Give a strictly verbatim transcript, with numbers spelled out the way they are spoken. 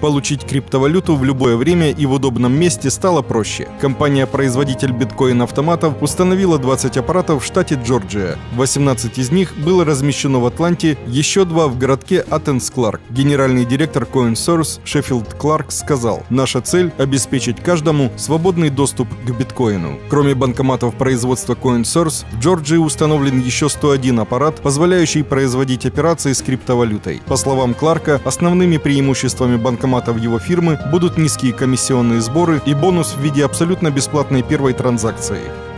Получить криптовалюту в любое время и в удобном месте стало проще. Компания-производитель биткоин-автоматов установила двадцать аппаратов в штате Джорджия. восемнадцать из них было размещено в Атланте, еще два в городке Атенс-Кларк. Генеральный директор CoinSource Шеффилд Кларк сказал: «Наша цель – обеспечить каждому свободный доступ к биткоину». Кроме банкоматов производства CoinSource, в Джорджии установлен еще сто один аппарат, позволяющий производить операции с криптовалютой. По словам Кларка, основными преимуществами банкоматов его фирмы будут низкие комиссионные сборы и бонус в виде абсолютно бесплатной первой транзакции.